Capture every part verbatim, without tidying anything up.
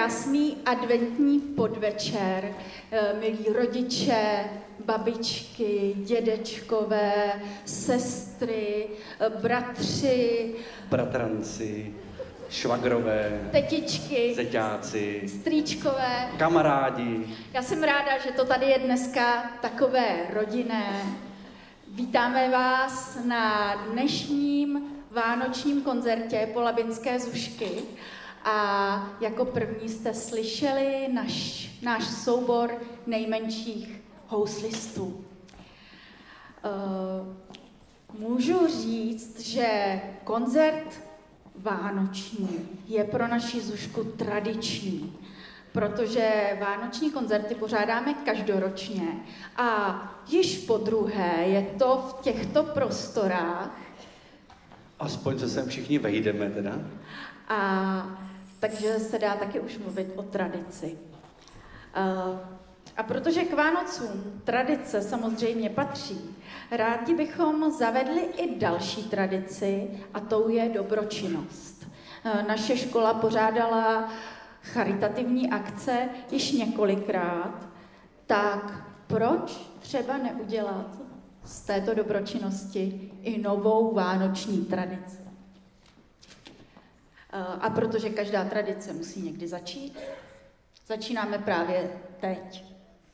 krásný adventní podvečer, milí rodiče, babičky, dědečkové, sestry, bratři, bratranci, švagrové, tetičky, zeťáci, strýčkové, kamarádi. Já jsem ráda, že to tady je dneska takové rodinné. Vítáme vás na dnešním vánočním koncertě Polabinské Zušky a jako první jste slyšeli naš, náš soubor nejmenších houslistů. Můžu říct, že koncert vánoční je pro naši Zušku tradiční, protože vánoční koncerty pořádáme každoročně a již po druhé je to v těchto prostorách. Aspoň se sem všichni vejdeme teda. A takže se dá taky už mluvit o tradici. A, a protože k Vánocům tradice samozřejmě patří, rádi bychom zavedli i další tradici a tou je dobročinnost. Naše škola pořádala charitativní akce již několikrát, tak proč třeba neudělat z této dobročinnosti i novou vánoční tradici? A protože každá tradice musí někdy začít, začínáme právě teď.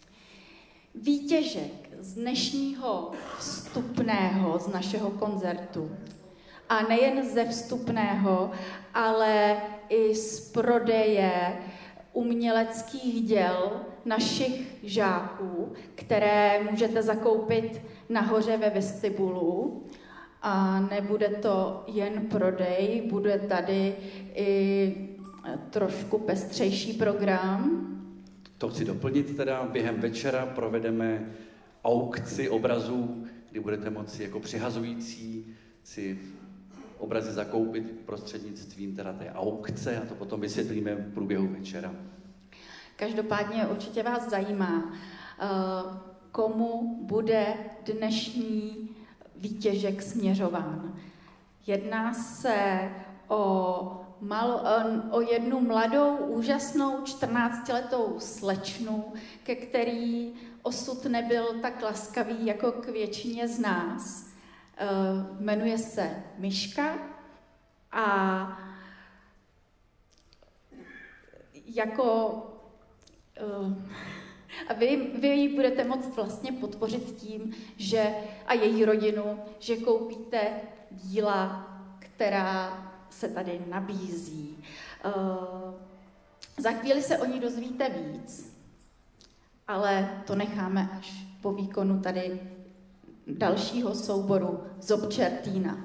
Výtěžek z dnešního vstupného, z našeho koncertu, a nejen ze vstupného, ale i z prodeje uměleckých děl našich žáků, které můžete zakoupit nahoře ve vestibulu. A nebude to jen prodej, bude tady i trošku pestřejší program. To chci doplnit teda, během večera provedeme aukci obrazů, kdy budete moci jako přihazující si obrazy zakoupit prostřednictvím teda té aukce a to potom vysvětlíme v průběhu večera. Každopádně určitě vás zajímá, komu bude dnešní výtěžek směřován. Jedná se o, malo, o jednu mladou, úžasnou čtrnáctiletou slečnu, ke který osud nebyl tak laskavý jako k většině z nás. Uh, jmenuje se Miška a jako uh, a vy, vy ji budete moct vlastně podpořit tím, že a její rodinu, že koupíte díla, která se tady nabízí. Uh, za chvíli se o ní dozvíte víc, ale to necháme až po výkonu tady dalšího souboru Zobčertína.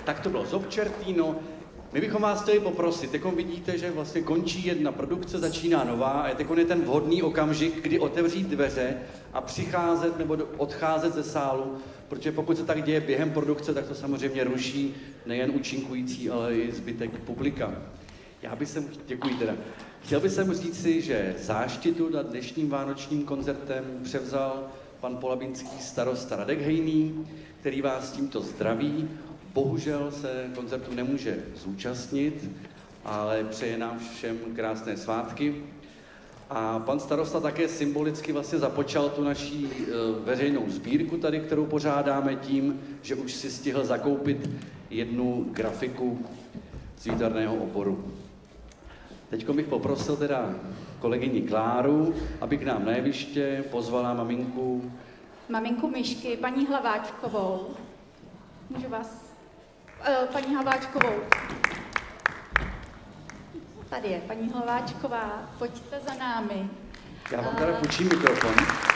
Tak to bylo Zobčertino. My bychom vás chtěli poprosit, teď vidíte, že vlastně končí jedna produkce, začíná nová a teď je ten vhodný okamžik, kdy otevřít dveře a přicházet nebo odcházet ze sálu, protože pokud se tak děje během produkce, tak to samozřejmě ruší nejen účinkující, ale i zbytek publika. Já bych sem, děkuji teda. Chtěl bych sem říct si, že záštitu nad dnešním vánočním koncertem převzal pan polabinský starosta Radek Hejný, který vás tímto zdraví. Bohužel se koncertu nemůže zúčastnit, ale přeje nám všem krásné svátky. A pan starosta také symbolicky vlastně započal tu naší e, veřejnou sbírku tady, kterou pořádáme tím, že už si stihl zakoupit jednu grafiku z výtvarného oboru. Teď bych poprosil teda kolegyni Kláru, aby k nám na jeviště pozvala maminku. Maminku Myšky, paní Hlaváčkovou. Můžu vás? Uh, paní Hlaváčkovou. Tady je paní Hlaváčková, pojďte za námi. Já vám teda půjčím mikrofon.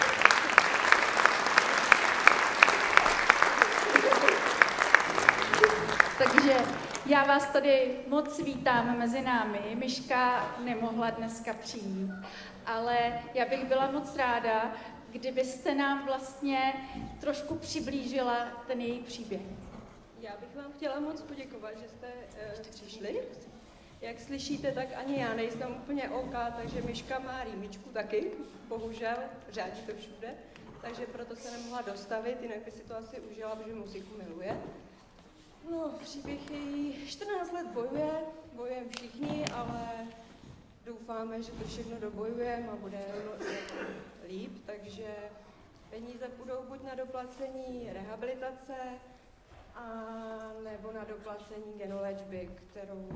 Takže já vás tady moc vítám mezi námi. Myška nemohla dneska přijít, ale já bych byla moc ráda, kdybyste nám vlastně trošku přiblížila ten její příběh. Já bych vám chtěla moc poděkovat, že jste uh, přišli. Jak slyšíte, tak ani já nejsem úplně OK, takže Myška má rýmičku taky, bohužel, řádí to všude, takže proto se nemohla dostavit, jinak by si to asi užila, protože muziku miluje. No, příběh její čtrnáct let bojuje, bojujeme všichni, ale doufáme, že to všechno dobojujeme a bude líp, takže peníze půjdou buď na doplacení rehabilitace, a nebo na doplacení genoléčby, kterou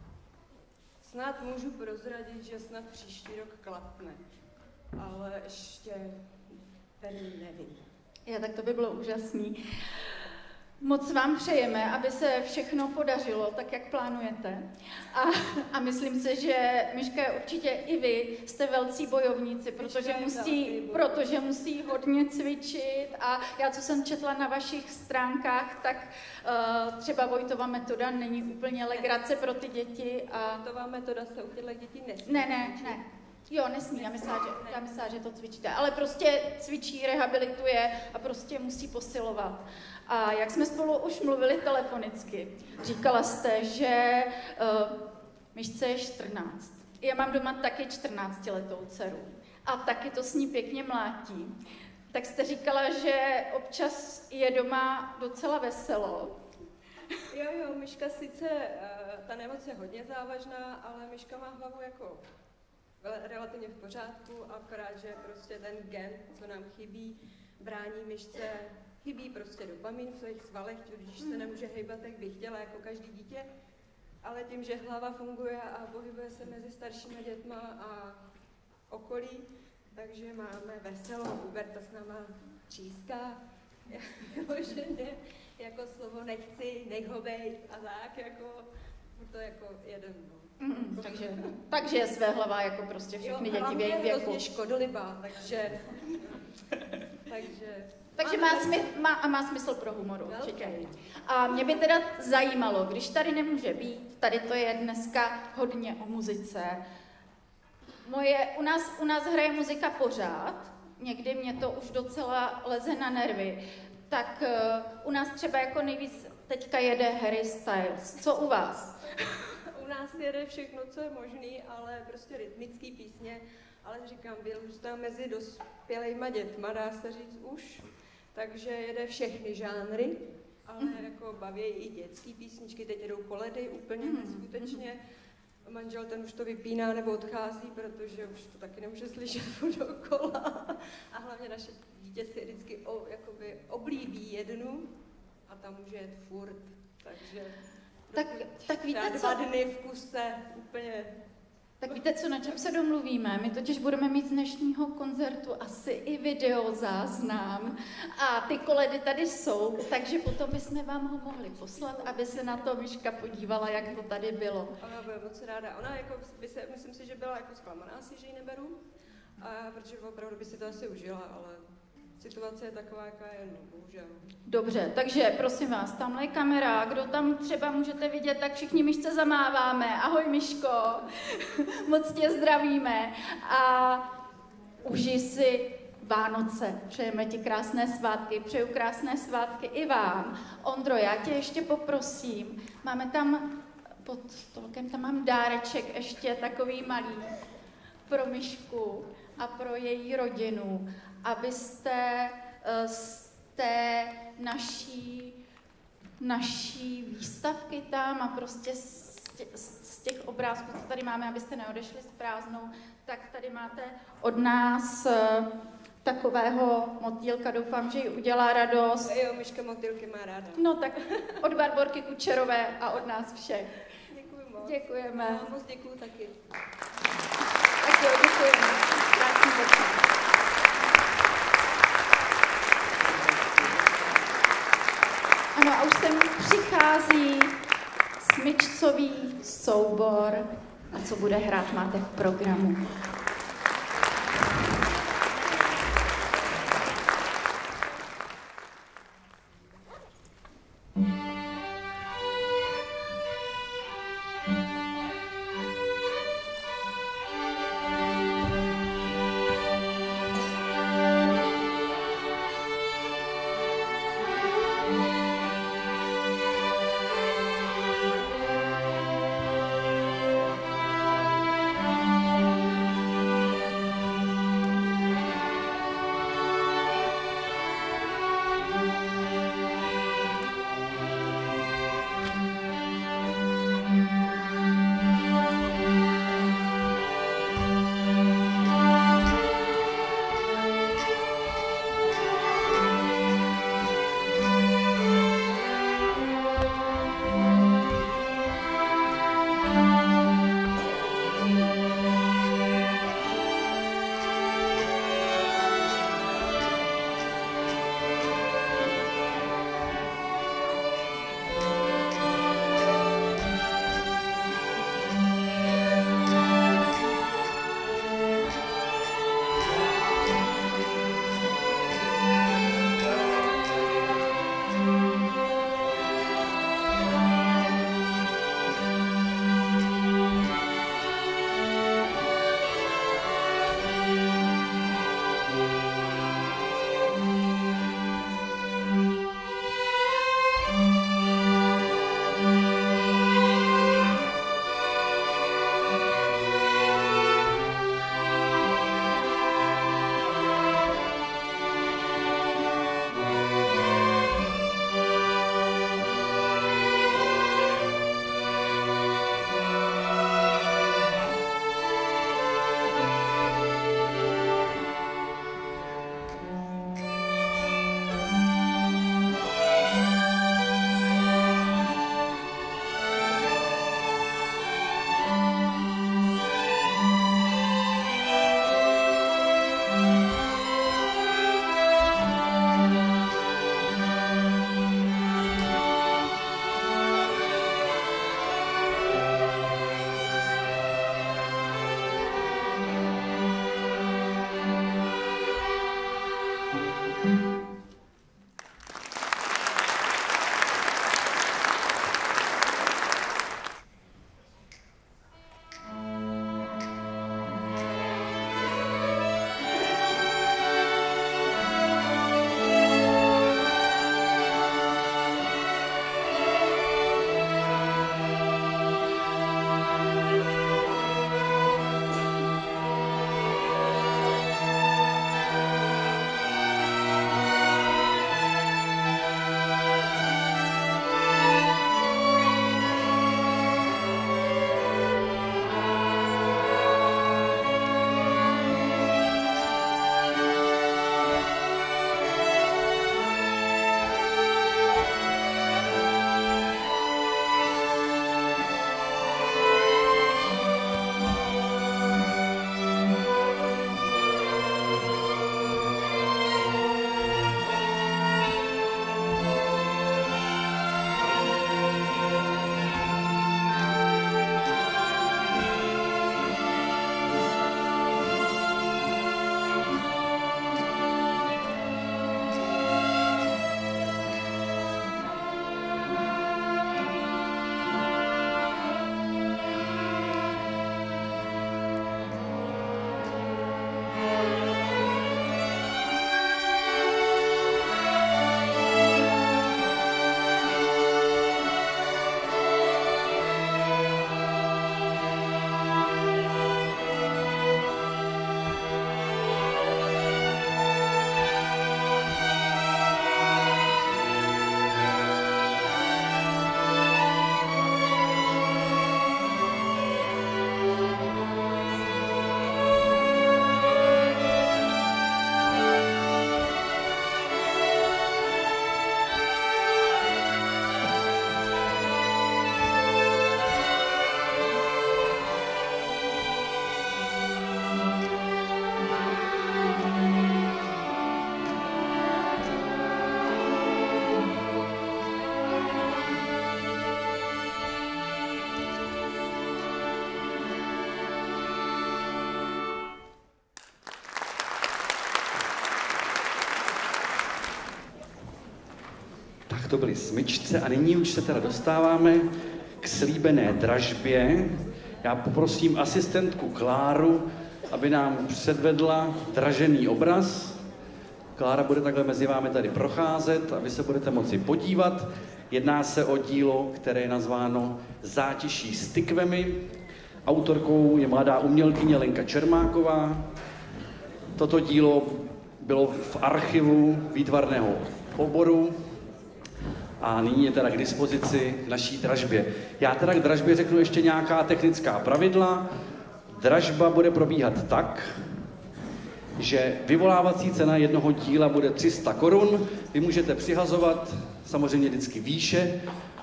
snad můžu prozradit, že snad příští rok klapne, ale ještě ten nevím. Já, tak to by bylo úžasný. Moc vám přejeme, aby se všechno podařilo tak, jak plánujete. A, a myslím si, že Myška je určitě i vy jste velcí bojovníci, protože musí, protože musí hodně cvičit. A já, co jsem četla na vašich stránkách, tak uh, třeba Vojtova metoda není úplně legrace pro ty děti. A... Vojtova metoda se u těchto dětí nesmí. Ne, ne, ne. Jo, nesmí, já myslím, že, já myslím, že to cvičíte, ale prostě cvičí, rehabilituje a prostě musí posilovat. A jak jsme spolu už mluvili telefonicky, říkala jste, že uh, Myšce je čtrnáct. Já mám doma taky čtrnáctiletou dceru a taky to s ní pěkně mlátí. Tak jste říkala, že občas je doma docela veselo. Jo, jo, Myška sice, uh, ta nemoc je hodně závažná, ale Myška má hlavu jako relativně v pořádku, akorát, že prostě ten gen, co nám chybí, brání Myšce, chybí prostě dopamin v svých svalech, když se nemůže hejbat, jak by chtěla, jako každý dítě, ale tím, že hlava funguje a pohybuje se mezi staršími dětma a okolí, takže máme veselo, Huberta s náma tříská, vyloženě, jako slovo nechci, nech ho bejt a tak, jako, to jako jeden, no. Mm, takže, takže je své hlava jako prostě všechny děti v jejím věku. Jo, hrozně škodolibá, takže... takže takže má, smysl, má, a má smysl pro humor určitě. A mě by teda zajímalo, když tady nemůže být, tady to je dneska hodně o muzice. Moje, u, nás, u nás hraje muzika pořád, někdy mě to už docela leze na nervy. Tak uh, u nás třeba jako nejvíc teďka jede Harry Styles. Co u vás? U nás jede všechno, co je možný, ale prostě rytmický písně, ale říkám, vyrůstá mezi dospělejma dětma, dá se říct už, takže jede všechny žánry, ale mm. jako baví i dětský písničky, teď jedou koledy úplně mm. neskutečně. Manžel ten už to vypíná nebo odchází, protože už to taky nemůže slyšet dokola. A hlavně naše dítě si vždycky o, jakoby oblíbí jednu a tam může jet furt, takže... Tak, tak víte dva co? dny v kuse, úplně... Tak víte co, na čem se domluvíme? My totiž budeme mít z dnešního koncertu asi i videozáznam a ty koledy tady jsou, takže potom bychom vám ho mohli poslat, aby se na to Myška podívala, jak to tady bylo. Ona bude moc ráda. Ona jako, by se, myslím si, že byla jako zklamaná asi, že ji neberu, a, protože opravdu by si to asi užila, ale situace je taková, jaká je, no, bohužel. Dobře, takže prosím vás, tamhle je kamera, kdo tam třeba můžete vidět, tak všichni myšce zamáváme. Ahoj Myško, moc tě zdravíme a užij si Vánoce. Přejeme ti krásné svátky, přeju krásné svátky i vám. Ondro, já tě ještě poprosím, máme tam pod stolkem, tam mám dáreček ještě takový malý pro Myšku a pro její rodinu, abyste z té naší, naší výstavky tam a prostě z těch, z těch obrázků, co tady máme, abyste neodešli s prázdnou, tak tady máte od nás takového motýlka, doufám, že jí udělá radost. Jo, Myška motýlky má ráda. No tak od Barborky Kučerové a od nás všech. Děkuji moc. Děkujeme. No, moc děkuji taky. Tak jo, děkujeme. Krásný večer. Ano, a už sem přichází smyčcový soubor. A co bude hrát, máte v programu. Tak to byly smyčce a nyní už se teda dostáváme k slíbené dražbě. Já poprosím asistentku Kláru, aby nám předvedla dražený obraz. Klára bude takhle mezi vámi tady procházet a vy se budete moci podívat. Jedná se o dílo, které je nazváno Zátiší s tykvemi. Autorkou je mladá umělkyně Lenka Čermáková. Toto dílo bylo v archivu výtvarného oboru a nyní je teda k dispozici naší dražbě. Já teda k dražbě řeknu ještě nějaká technická pravidla. Dražba bude probíhat tak, že vyvolávací cena jednoho díla bude tři sta korun. Vy můžete přihazovat samozřejmě vždycky výše,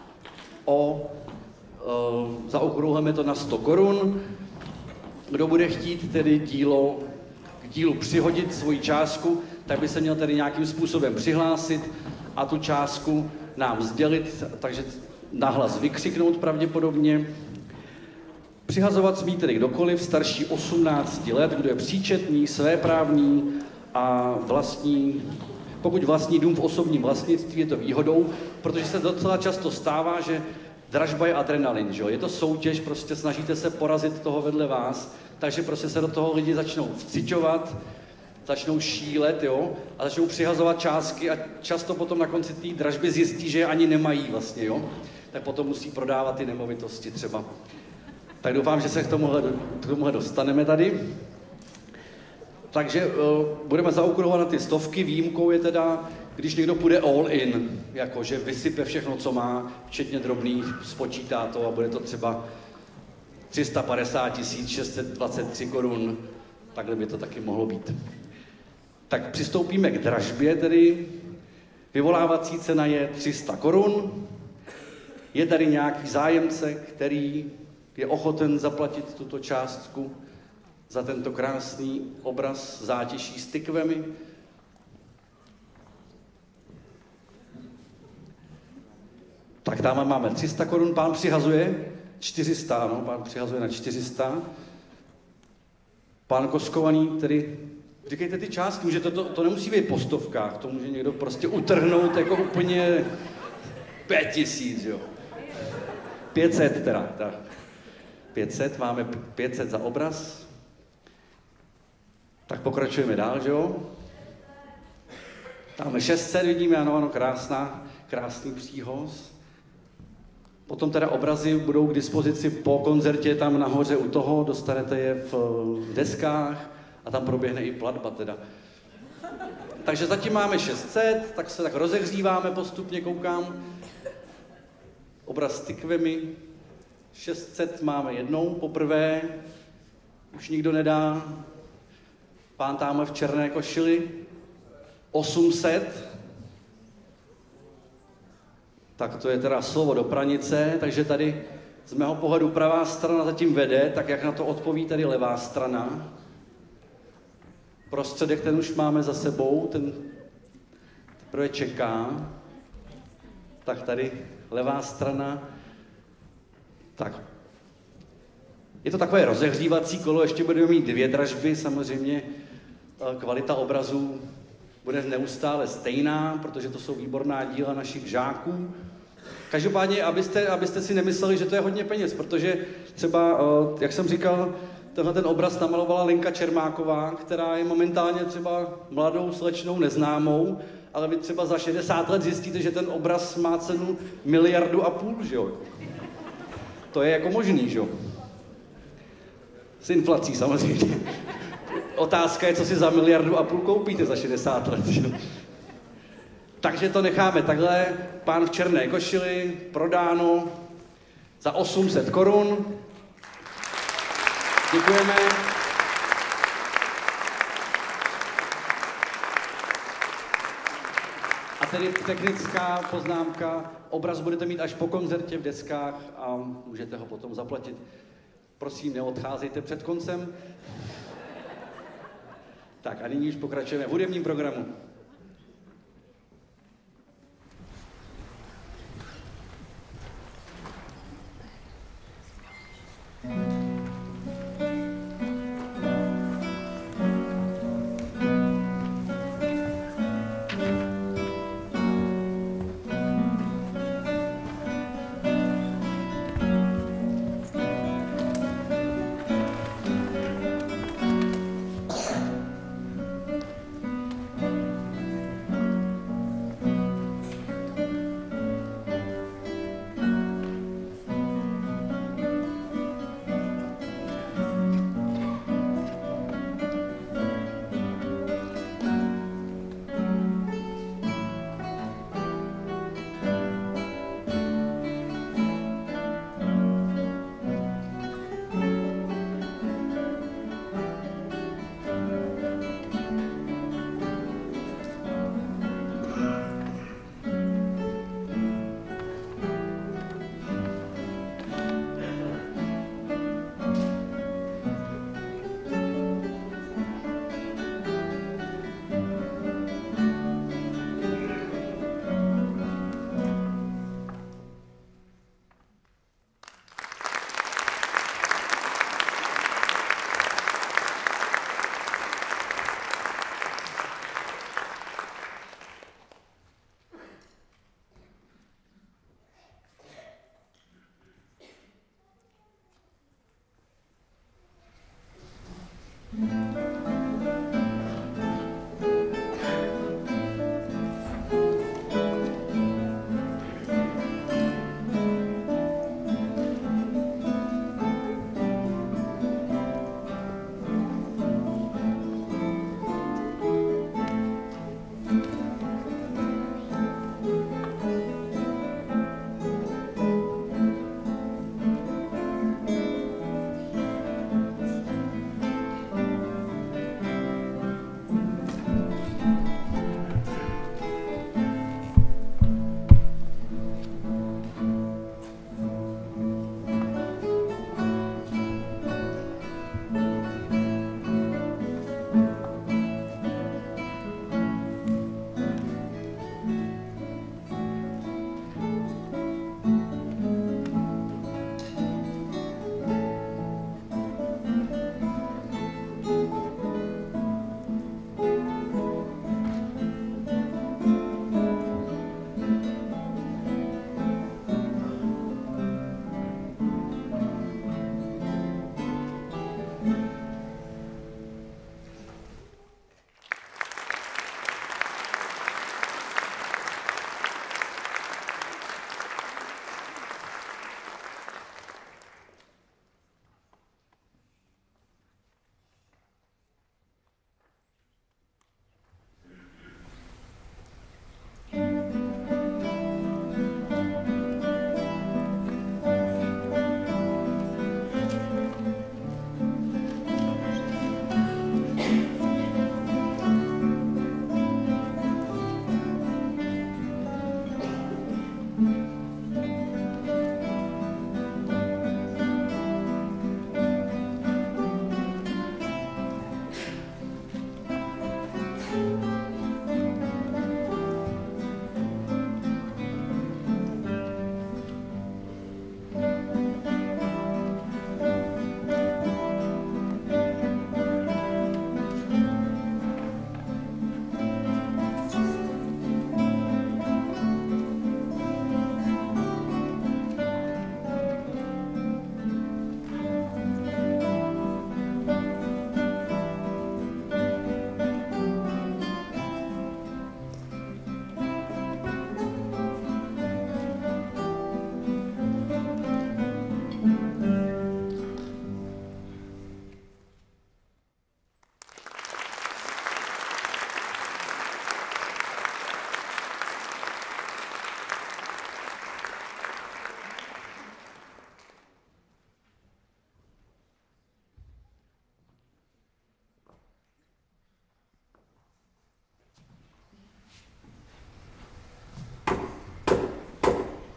o, e, zaokrouhleme to na sto korun. Kdo bude chtít tedy dílo, k dílu přihodit svoji částku, tak by se měl tedy nějakým způsobem přihlásit a tu částku nám sdělit, takže nahlas vykřiknout pravděpodobně. Přihazovat smí tedy kdokoliv starší osmnácti let, kdo je příčetný, svéprávný a vlastní, pokud vlastní dům v osobním vlastnictví, je to výhodou, protože se docela často stává, že dražba je adrenalin, že jo? Je to soutěž, prostě snažíte se porazit toho vedle vás, takže prostě se do toho lidi začnou vciťovat, začnou šílet, jo, a začnou přihazovat částky a často potom na konci té dražby zjistí, že je ani nemají vlastně, jo, tak potom musí prodávat ty nemovitosti třeba. Tak doufám, že se k tomuhle, k tomuhle dostaneme tady. Takže uh, budeme zaokrouhovat na ty stovky, výjimkou je teda, když někdo půjde all in, jakože vysype všechno, co má, včetně drobných, spočítá to a bude to třeba tři sta padesát tisíc šest set dvacet tři korun, takhle by to taky mohlo být. Tak přistoupíme k dražbě tedy. Vyvolávací cena je tři sta korun. Je tady nějaký zájemce, který je ochoten zaplatit tuto částku za tento krásný obraz Zátiší s tykvemi? Tak tam máme tři sta korun, pán přihazuje čtyři sta, ano, pán přihazuje na čtyři sta. Pán Koskovaný, tedy, říkejte ty částky, může to, to, to nemusí být po stovkách, to může někdo prostě utrhnout jako úplně pět tisíc, jo. pět set teda, tak. pět set, máme pět set za obraz. Tak pokračujeme dál, že jo? Tam šest set vidíme, ano, ano, krásná, krásný příhoz. Potom teda obrazy budou k dispozici po koncertě tam nahoře u toho, dostanete je v, v deskách a tam proběhne i platba teda. Takže zatím máme šest set, tak se tak rozehříváme postupně, koukám. Obraz s tykvemi. šest set máme jednou, poprvé. Už nikdo nedá. Pán tamhle v černé košili. osm set. Tak to je teda slovo do pranice, takže tady z mého pohledu pravá strana zatím vede, tak jak na to odpoví tady levá strana. Prostředek ten už máme za sebou, ten teprve čeká. Tak tady levá strana. Tak. Je to takové rozehřívací kolo, ještě budeme mít dvě dražby, samozřejmě kvalita obrazů bude neustále stejná, protože to jsou výborná díla našich žáků. Každopádně, abyste, abyste si nemysleli, že to je hodně peněz, protože třeba, jak jsem říkal, tenhle ten obraz namalovala Lenka Čermáková, která je momentálně třeba mladou slečnou neznámou, ale vy třeba za šedesát let zjistíte, že ten obraz má cenu miliardu a půl, že jo? To je jako možný, že jo? S inflací samozřejmě. Otázka je, co si za miliardu a půl koupíte za šedesát let, že jo? Takže to necháme takhle. Pán v černé košili, prodáno za osm set korun. Děkujeme. A tedy technická poznámka. Obraz budete mít až po koncertě v deskách a můžete ho potom zaplatit. Prosím, neodcházejte před koncem. Tak a nyní už pokračujeme v hudebním programu.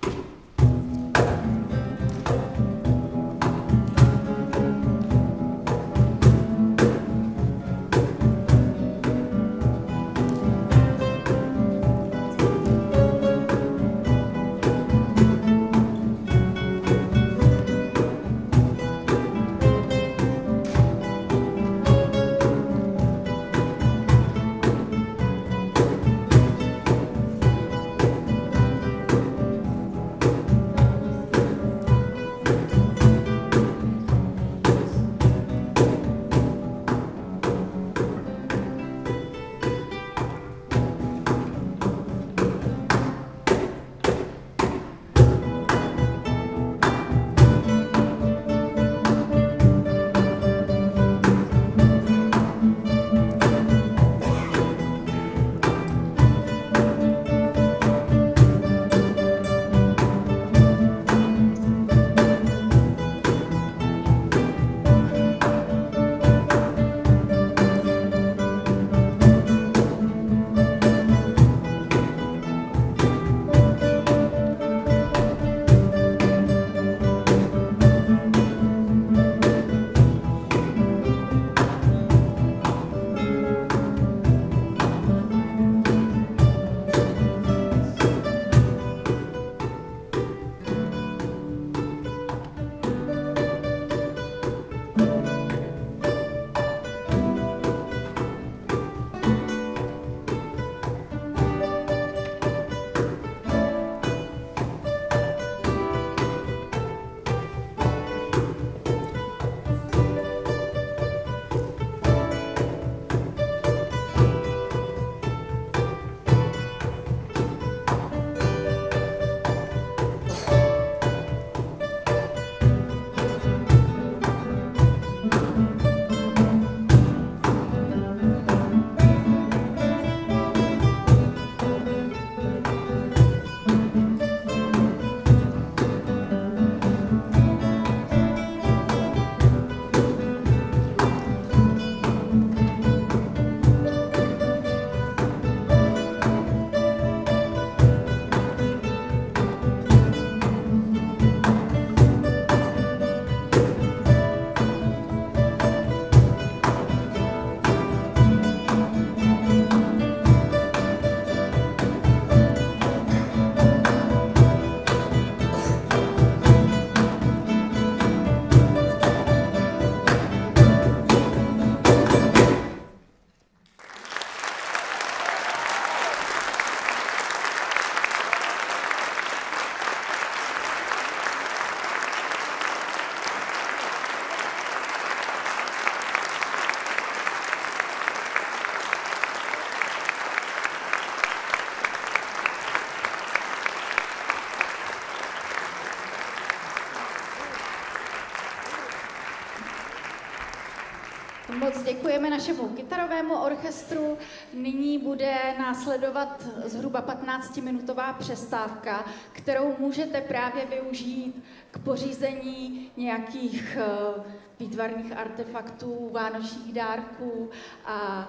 Moc děkujeme našemu kytarovému orchestru. Nyní bude následovat zhruba patnáctiminutová přestávka, kterou můžete právě využít k pořízení nějakých výtvarných artefaktů, vánočních dárků a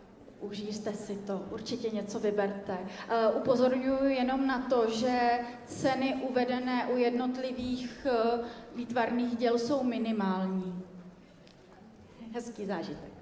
užijte si to, určitě něco vyberte. Upozorňuji jenom na to, že ceny uvedené u jednotlivých výtvarných děl jsou minimální. Hezký zážitek.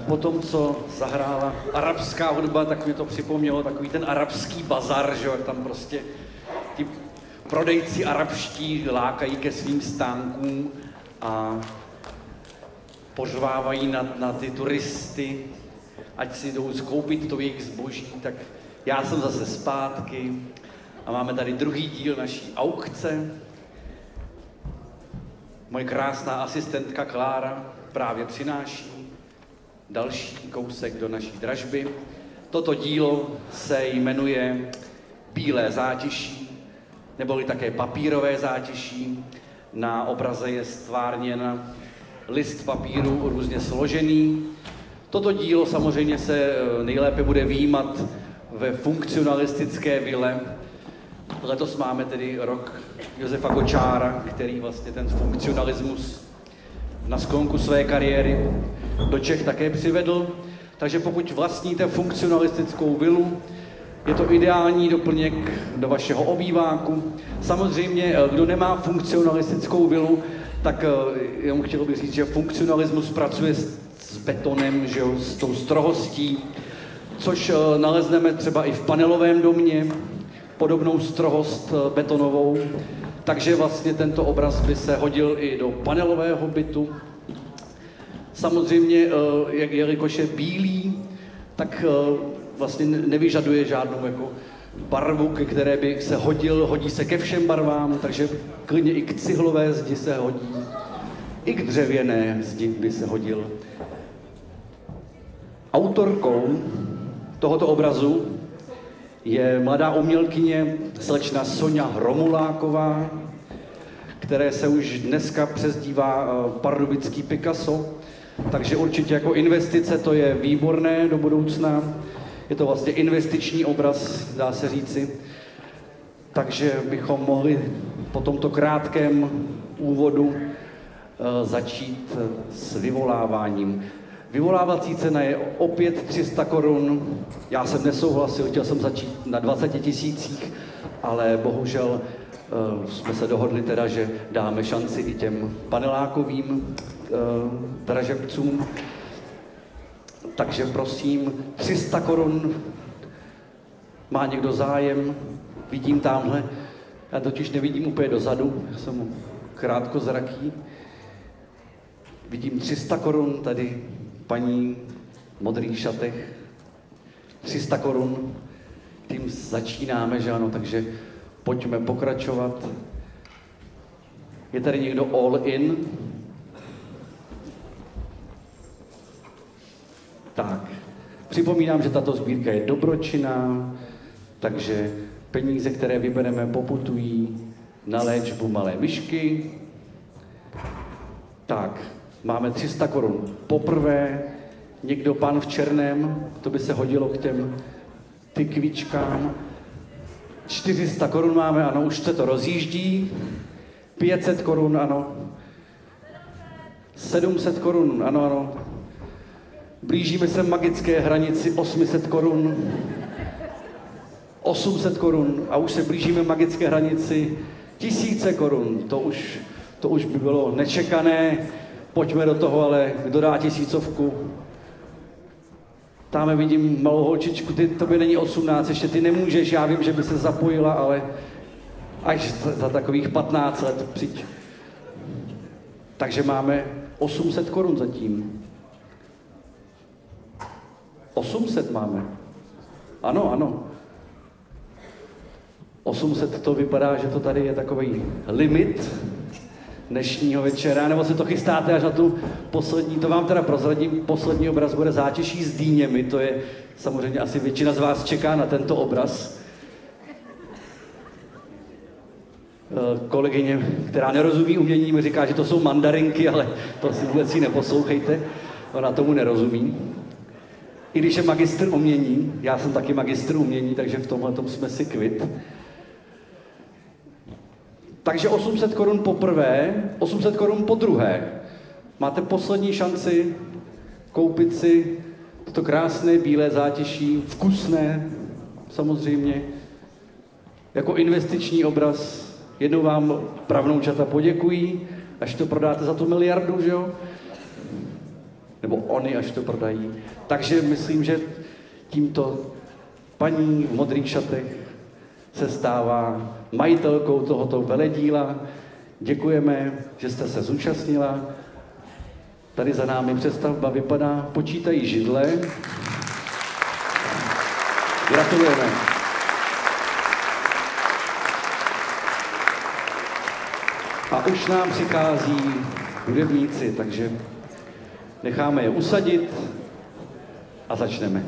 potom, co zahrála arabská hudba, tak mě to připomnělo takový ten arabský bazar, že jo, jak tam prostě ti prodejci arabští lákají ke svým stánkům a pořvávají na, na ty turisty, ať si jdou skoupit to jejich zboží, tak já jsem zase zpátky a máme tady druhý díl naší aukce. Moje krásná asistentka Klára právě přináší další kousek do naší dražby. Toto dílo se jmenuje Bílé zátiší, neboli také papírové zátiší. Na obraze je stvárněn list papíru různě složený. Toto dílo samozřejmě se nejlépe bude vyjímat ve funkcionalistické vile. Letos máme tedy rok Josefa Gočára, který vlastně ten funkcionalismus na sklonku své kariéry do Čech také přivedl. Takže pokud vlastníte funkcionalistickou vilu, je to ideální doplněk do vašeho obýváku. Samozřejmě, kdo nemá funkcionalistickou vilu, tak jenom chtěl bych říct, že funkcionalismus pracuje s, s betonem, že jo, s tou strohostí, což nalezneme třeba i v panelovém domě, podobnou strohost betonovou. Takže vlastně tento obraz by se hodil i do panelového bytu. Samozřejmě, jak jelikož je bílý, tak vlastně nevyžaduje žádnou jako barvu, ke které by se hodil, hodí se ke všem barvám, takže klidně i k cihlové zdi se hodí, i k dřevěné zdi by se hodil. Autorkou tohoto obrazu je mladá umělkyně slečna Soňa Hromuláková, které se už dneska přezdívá pardubický Picasso, takže určitě jako investice to je výborné do budoucna. Je to vlastně investiční obraz, dá se říci. Takže bychom mohli po tomto krátkém úvodu začít s vyvoláváním. Vyvolávací cena je opět tři sta korun. Já jsem nesouhlasil, chtěl jsem začít na dvaceti tisících, ale bohužel uh, jsme se dohodli teda, že dáme šanci i těm panelákovým uh, dražebcům. Takže prosím, tři sta korun. Má někdo zájem? Vidím tamhle. Já totiž nevidím úplně dozadu, já jsem krátkozraký. Vidím tři sta korun tady. Paní v modrých šatech, tři sta korun, tím začínáme, že ano, takže pojďme pokračovat. Je tady někdo all in? Tak, připomínám, že tato sbírka je dobročinná, takže peníze, které vybereme, poputují na léčbu malé myšky. Tak, máme tři sta korun poprvé, někdo pan v černém, to by se hodilo k těm tykvičkám. čtyři sta korun máme, ano, už se to rozjíždí. pět set korun, ano. sedm set korun, ano, ano. Blížíme se magické hranici osm set korun. osm set korun a už se blížíme magické hranici tisíce korun. To už, to už by bylo nečekané. Pojďme do toho, ale kdo dá tisícovku? Táme vidím malou holčičku, ty, tobě není osmnáct, ještě ty nemůžeš, já vím, že by se zapojila, ale až za, za takových patnáct let přijď. Takže máme osm set korun zatím. osm set máme. Ano, ano. osm set to vypadá, že to tady je takový limit dnešního večera, nebo se to chystáte až na tu poslední, to vám teda prozradím, poslední obraz bude Zátiší s dýněmi, to je samozřejmě asi většina z vás čeká na tento obraz. Kolegyně, která nerozumí umění, mi říká, že to jsou mandarinky, ale to si vůbec si neposlouchejte, ona tomu nerozumí. I když je magistr umění, já jsem taky magistr umění, takže v tomhle tom jsme si kvit. Takže osm set korun poprvé, osm set korun po druhé. Máte poslední šanci koupit si toto krásné bílé zátiší, vkusné samozřejmě, jako investiční obraz. Jednou vám pravnoučata poděkují, až to prodáte za tu miliardu, že jo? nebo oni, až to prodají. Takže myslím, že tímto paní v modrých šatech se stává majitelkou tohoto veledíla. Děkujeme, že jste se zúčastnila. Tady za námi přestavba vypadá, počítají židle. Gratulujeme. A už nám přichází hudebníci, takže necháme je usadit a začneme.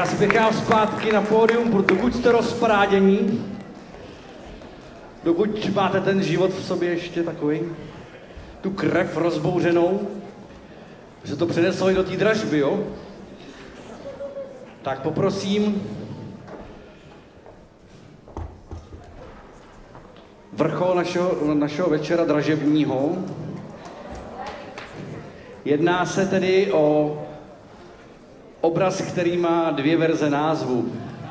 Já spěchám zpátky na pódium, dokud jste rozprádění, dokud máte ten život v sobě ještě takový, tu krev rozbouřenou, že to přeneslo i do té dražby, jo? Tak poprosím vrchol našeho, našeho večera dražebního. Jedná se tedy o obraz, který má dvě verze názvu.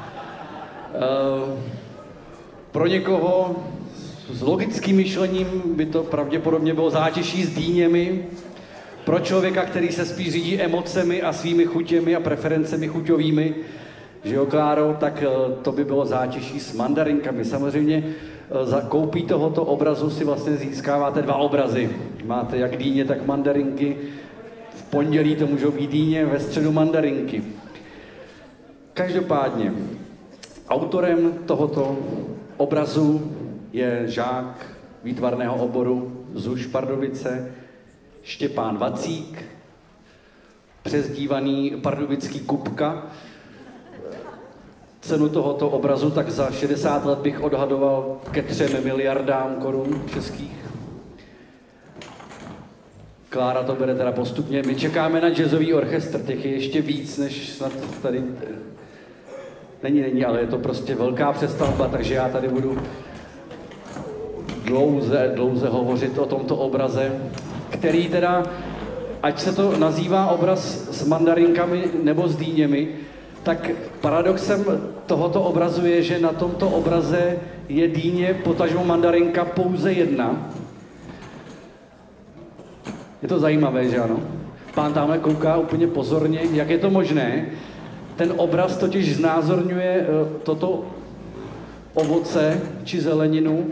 E, pro někoho s logickým myšlením by to pravděpodobně bylo zátěží s dýněmi. Pro člověka, který se spíš řídí emocemi a svými chutěmi a preferencemi chuťovými, že jo, Kláro, tak to by bylo zátěží s mandarinkami. Samozřejmě za koupí tohoto obrazu si vlastně získáváte dva obrazy. Máte jak dýně, tak mandarinky. V pondělí to můžou být dýně, ve středu mandarinky. Každopádně, autorem tohoto obrazu je žák výtvarného oboru ZUŠ Pardubice Štěpán Vacík, přezdívaný pardubický Kupka. Cenu tohoto obrazu tak za šedesát let bych odhadoval ke třem miliardám korun českých. Klára to bere teda postupně. My čekáme na jazzový orchestr, těch je ještě víc, než snad tady... Není, není, ale je to prostě velká přestavba, takže já tady budu dlouze, dlouze hovořit o tomto obraze, který teda, ať se to nazývá obraz s mandarinkami nebo s dýněmi, tak paradoxem tohoto obrazu je, že na tomto obraze je dýně, potažmo mandarinka pouze jedna. Je to zajímavé, že ano? Pán tamhle kouká úplně pozorně, jak je to možné. Ten obraz totiž znázorňuje toto ovoce či zeleninu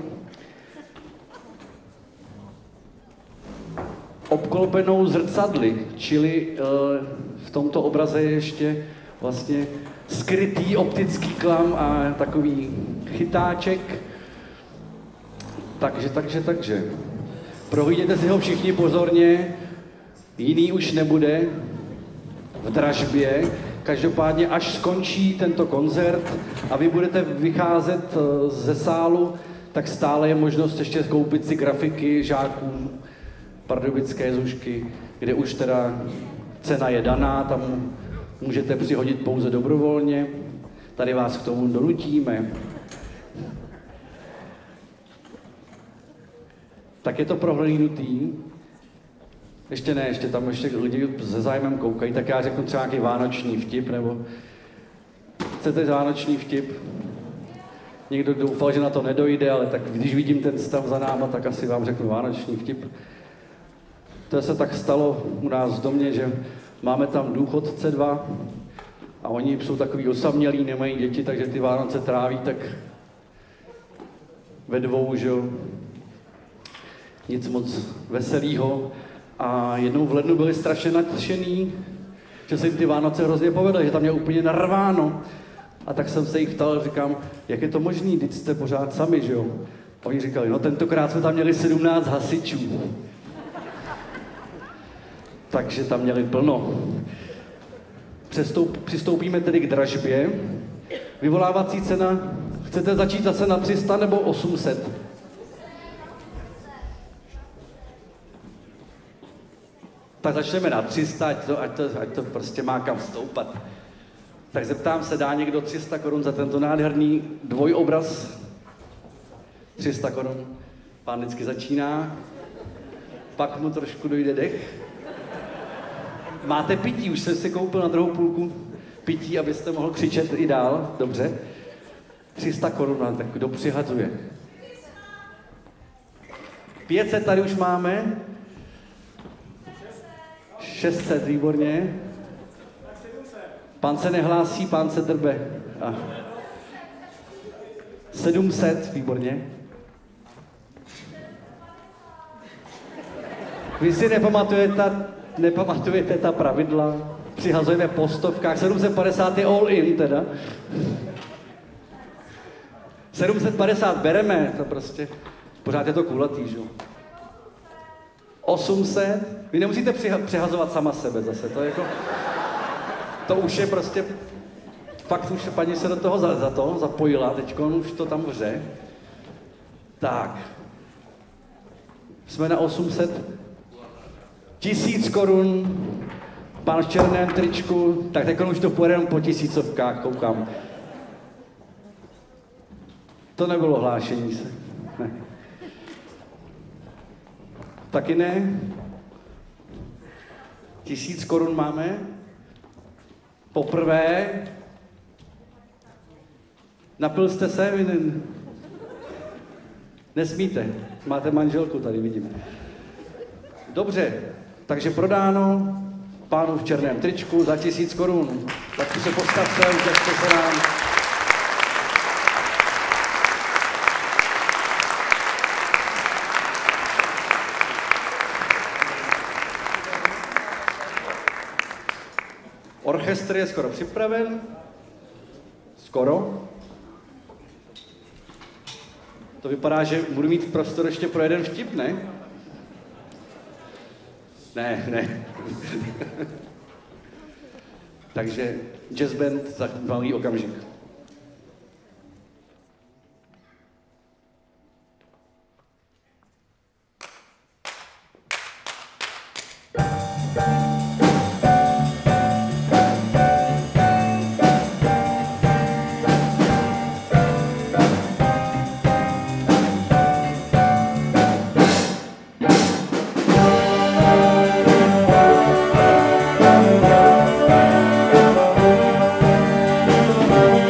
obklopenou zrcadly, čili v tomto obraze je ještě vlastně skrytý optický klam a takový chytáček. Takže, takže, takže. Prohlídněte si ho všichni pozorně, jiný už nebude v dražbě. Každopádně, až skončí tento koncert a vy budete vycházet ze sálu, tak stále je možnost ještě koupit si grafiky žáků pardubické ZUŠky, kde už teda cena je daná, tam můžete přihodit pouze dobrovolně. Tady vás k tomu donutíme. Tak je to prohlídnutý. Ještě ne, ještě tam ještě lidi se zájmem koukají, tak já řeknu třeba nějaký vánoční vtip, nebo chcete vánoční vtip? Někdo doufal, že na to nedojde, ale tak když vidím ten stav za náma, tak asi vám řeknu vánoční vtip. To se tak stalo u nás v domě, že máme tam důchodce dva a oni jsou takový osamělí, nemají děti, takže ty Vánoce tráví tak ve dvou, že jo, nic moc veselýho. A jednou v lednu byli strašně nadšený, že se jim ty Vánoce hrozně povedly, že tam je úplně narváno. A tak jsem se jich ptal, říkám, jak je to možný, když jste pořád sami, že jo? A oni říkali, no tentokrát jsme tam měli sedmnáct hasičů. Takže tam měli plno. Přestoup, přistoupíme tedy k dražbě. Vyvolávací cena, chcete začít zase na tři sta nebo osm set? Tak začneme na tři sta, ať to, ať to, ať to prostě má kam stoupat. Tak zeptám se, dá někdo tři sta korun za tento nádherný dvojobraz? tři sta korun. Pán vždycky začíná, pak mu trošku dojde dech. Máte pití, už jsem si koupil na druhou půlku pití, abyste mohl křičet i dál, dobře. tři sta korun, tak kdo přihazuje? pět set tady už máme. šest set, výborně. Pán se nehlásí, pán se drbe. A. sedm set, výborně. Vy si nepamatujete, nepamatujete ta pravidla, přihazujeme po stovkách, sedm set padesát je all in teda. sedm set padesát bereme, to prostě, pořád je to kulatý, že jo. osm set, vy nemusíte přihazovat sama sebe zase, to je jako, to už je prostě fakt už paní se do toho za, za to zapojila, teď už to tam vře. Tak. Jsme na osm set. Tisíc korun. Pán v černém tričku. Tak teď už to půjde jenom po tisícovkách, koukám. To nebylo hlášení se. Ne. Taky ne. Tisíc korun máme. Poprvé. Napil jste se? Vy ne... Nesmíte. Máte manželku tady, vidím. Dobře, takže prodáno pánu v černém tričku za tisíc korun. Tak se postavte, ukažte se nám. Orchestr je skoro připraven. Skoro. To vypadá, že budu mít prostor ještě pro jeden vtip, ne? Ne, ne. Takže jazz band za malý okamžik. Thank you.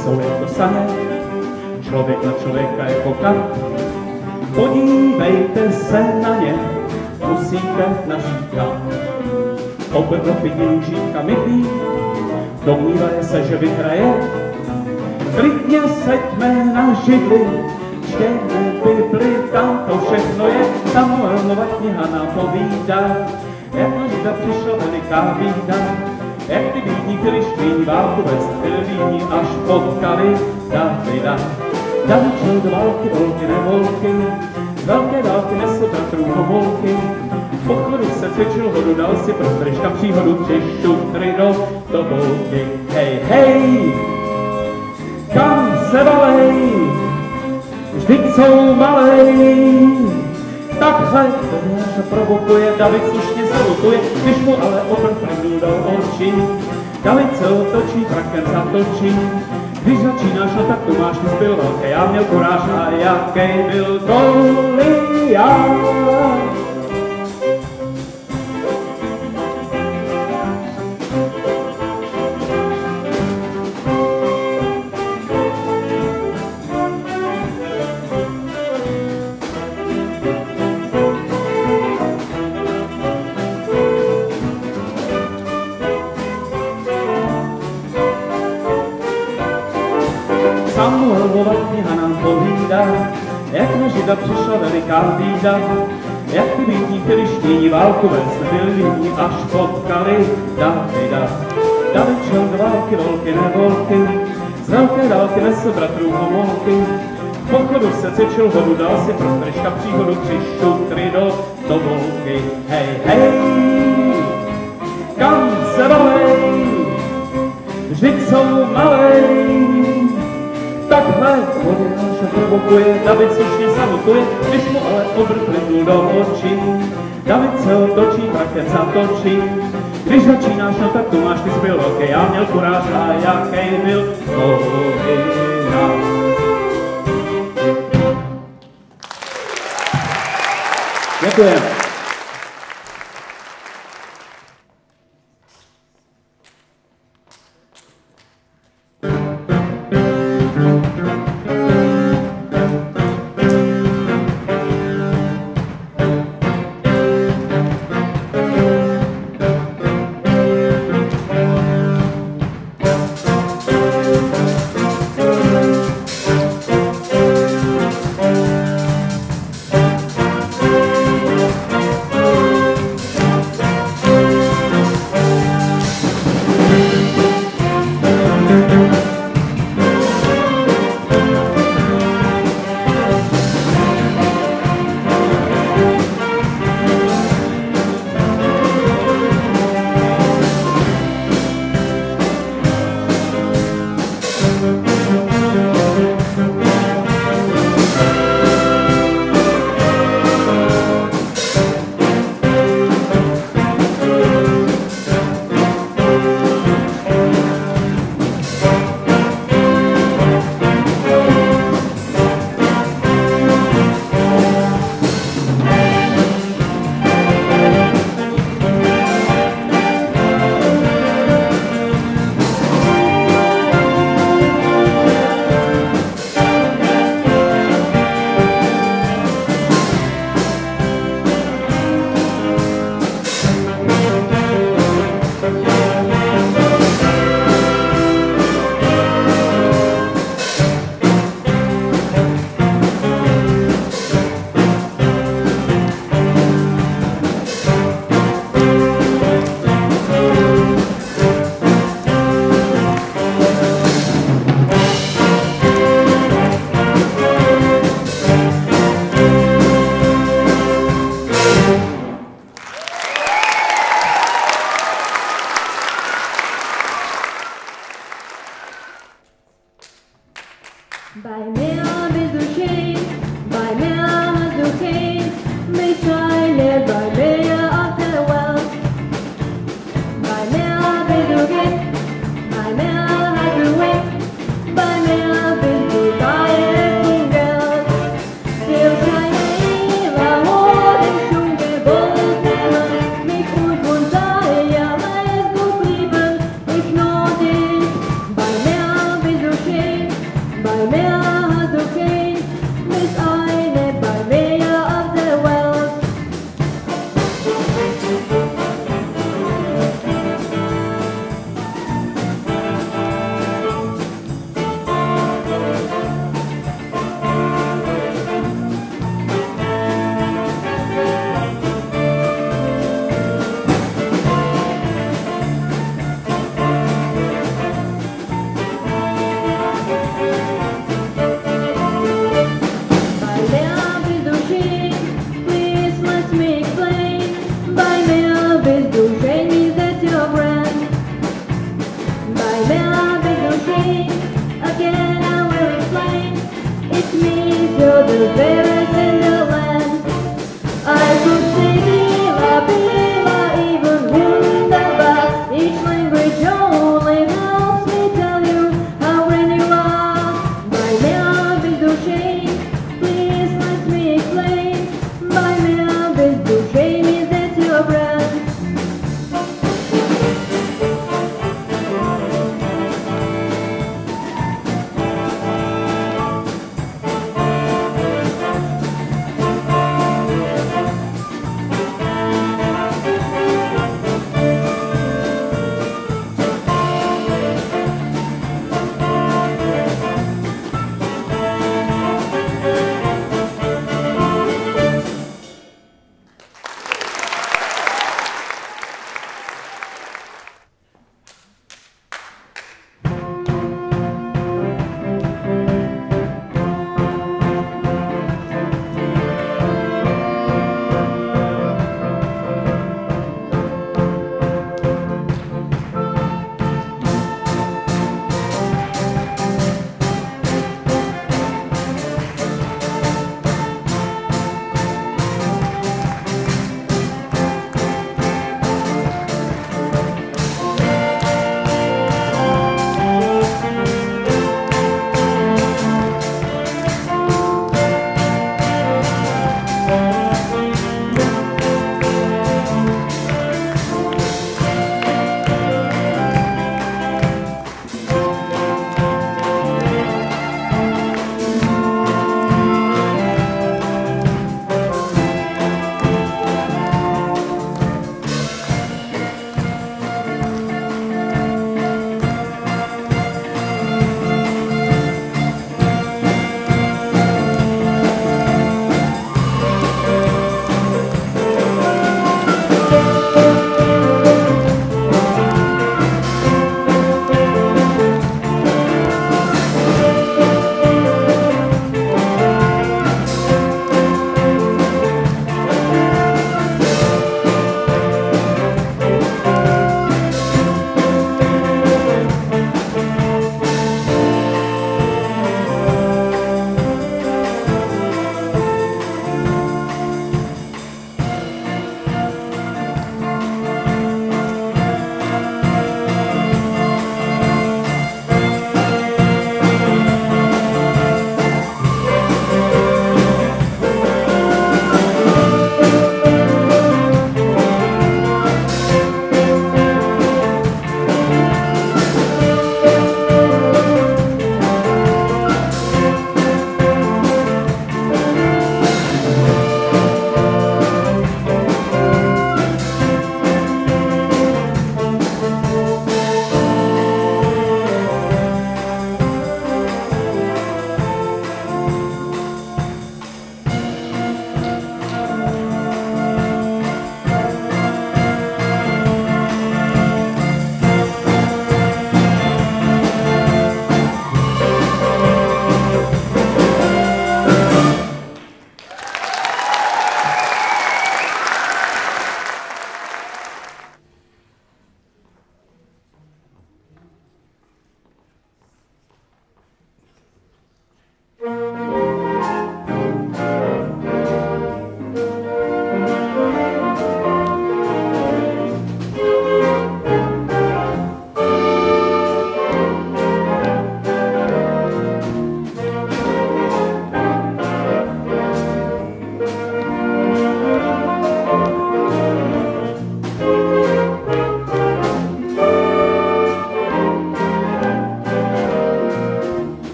jsou jako saně, člověk na člověka jako kat. Podívejte se na ně, musíte naříkat. Obrno vidí žítka mytý, domnívaje se, že vyhraje. Klidně seďme na židli, čtěme Bibli, tam to všechno je. Samuelova kniha nám povídá, jak na Žida přišla veliká bída. Jak ty bídní filištýni válku vést líní, až potkali Davida. David šel do války, volky nevolky, z velké dálky nesl bratrů homolky. Po chodu se cvičil hodu, dal si pro Kryška příhodu, tři šutry do tobolky. Hej, hej, kam se valej, vždyť jsou malej. Takhle Tobiáša provokuje, David slušně salutuje, když mu ale obr plynu do očí. David se otočí, prakem zatočí, když začínáš, no tak tu máš, ty zbyl velký, já měl kuráž a jaký byl Goliáš. Samuelova kniha nám povídá, jak na Žida přišla veliká bída. Jak ty bídní filištýni válku vést nebyli, až potkali Davida. David šel do války, volky nevolky, z velké dálky nesl bratrů homolky. Po chodu se cvičil vodu, dal si pro Kryška příhodu, tři šutry do tobolky. Hej, hej, kam se valej, vždyť jsou malej. Takhle Goliáša provokuje, David slušně salutuje, když mu ale obr plynul do očí. David se otočí, prakem zatočí, když začínáš, no tak tu máš, ty zbyl velký, já měl kuráž a jaký byl Goliáš. Děkujeme.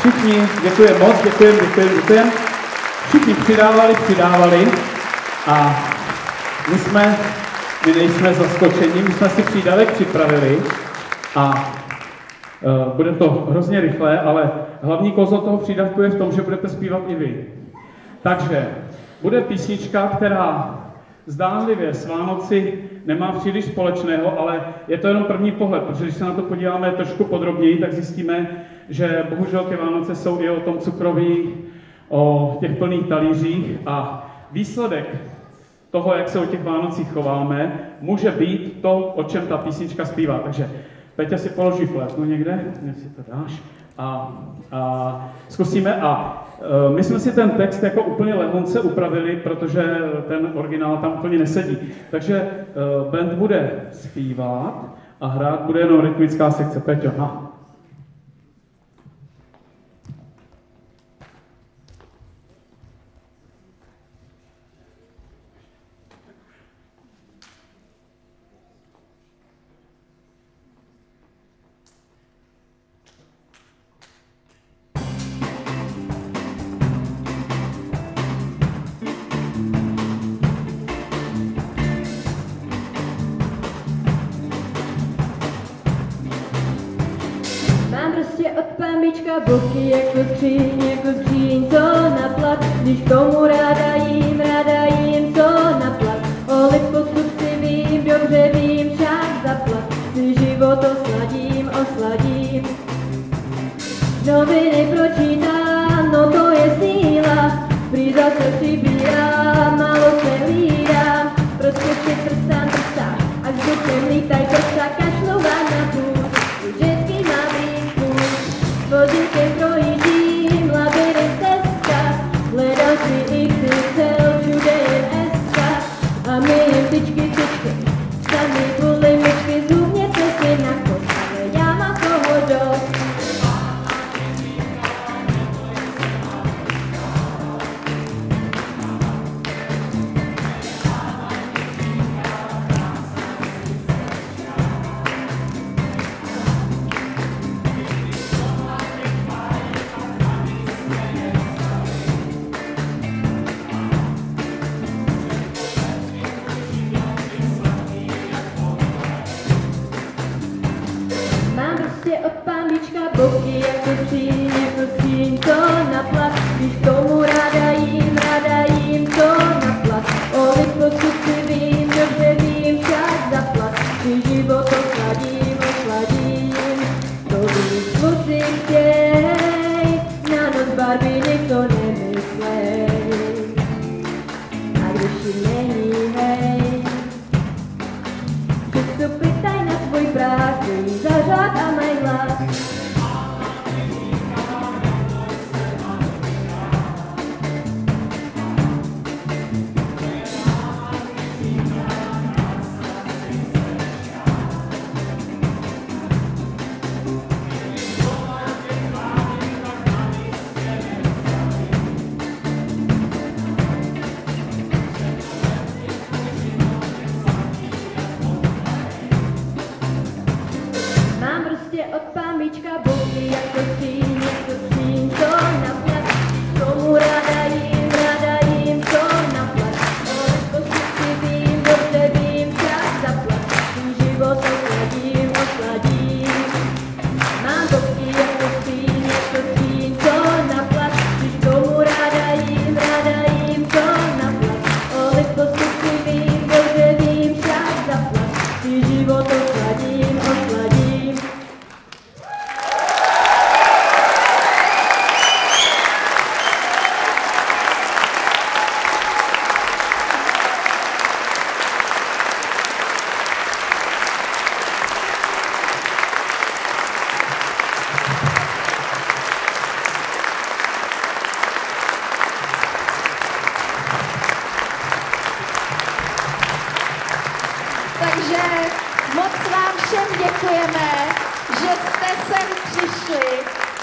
všichni, děkujeme moc, děkujeme, děkujeme, děkujeme. Všichni přidávali, přidávali a my jsme, my nejsme zaskočeni, my jsme si přídavek připravili a uh, bude to hrozně rychlé, ale hlavní kouzlo toho přídavku je v tom, že budete zpívat i vy. Takže bude písnička, která zdánlivě s Vánoci nemá příliš společného, ale je to jenom první pohled, protože když se na to podíváme trošku podrobněji, tak zjistíme, že bohužel ty Vánoce jsou i o tom cukroví, o těch plných talířích a výsledek toho, jak se o těch Vánocích chováme, může být to, o čem ta písnička zpívá. Takže Peťa si položí flétnu někde, jestli to dáš, a, a zkusíme. A e, my jsme si ten text jako úplně lehonce upravili, protože ten originál tam úplně nesedí. Takže e, band bude zpívat a hrát bude jenom rytmická sekce. Peťo, na. Boky jako skříň, jako skříň, co naplat, když komu ráda jím, ráda jím, co naplat. O lipostup si vím, dobře vím, však zaplat, si život osladím, osladím. Noviny pročítám, no to je síla, prý zase přibírám, málo se hlídám, prostě si trstám, trstám, až do čem lítaj prsta, kašlou vám na půl, vždycky má být půl. Vozíkem projíždím, labirint cesta, hledal si i cel, všude jen eska. A my jen tyčky, tyčky, sami kvůli myčky, zhubněte si na kost, ale já mám toho dost. Boky jako skříň, jako skříň, to naplat, když tomu ráda jím, ráda jím, to naplat. O lipostup si vím, dobře vím, však zaplat, si život osladím, osladím. To víc kluci chtěj, na noc barvy nikdo nemyslej. A když jim není hej, tak to pytaj na svůj práci, zařád a maj hlas.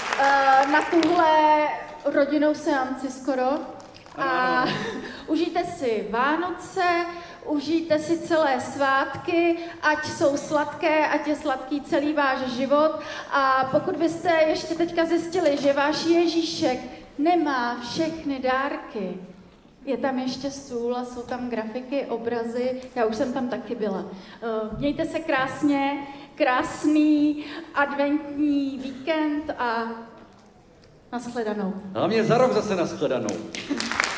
Rodinnou seanci skoro a užijte si Vánoce, užijte si celé svátky, ať jsou sladké, ať je sladký celý váš život. A pokud byste ještě teďka zjistili, že váš Ježíšek nemá všechny dárky, je tam ještě stůl a jsou tam grafiky, obrazy, já už jsem tam taky byla. Mějte se krásně, krásný adventní víkend a nashledanou. Hlavně za rok zase nashledanou.